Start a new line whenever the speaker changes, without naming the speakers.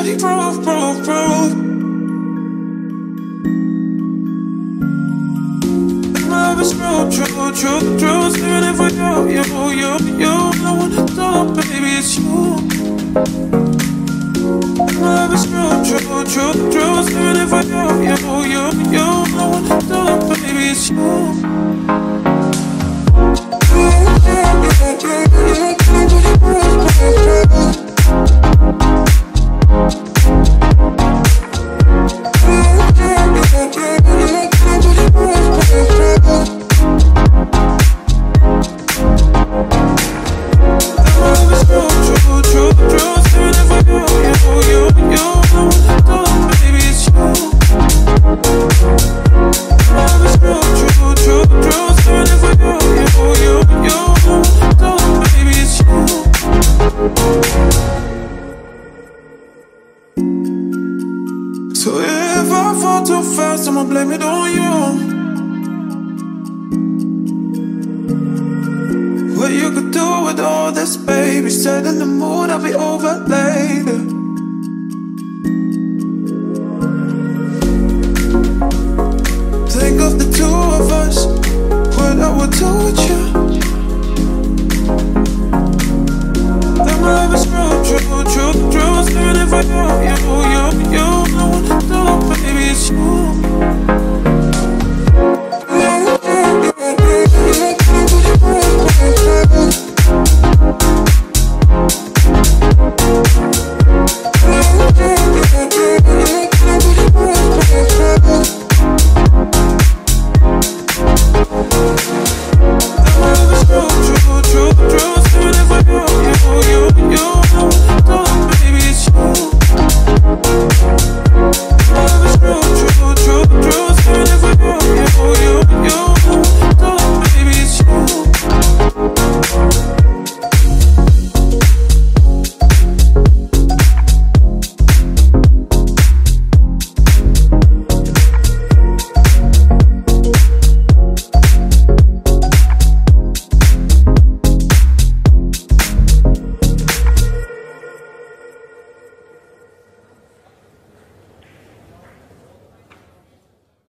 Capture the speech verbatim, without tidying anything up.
body proof, proof, proof. Love is true, true, true, true. Living for you, you, you, you. No one to talk, baby, it's you. Love is true, true, true, true. Living for you, you, you, you. No one to talk, baby, it's you. So if I fall too fast, I'ma blame it on you. What you could do with all this, baby? Set in the mood, I'll be over later. Think of the two of us, what I would do with you. That love is true, true, true, true. Living for you, you, you, you.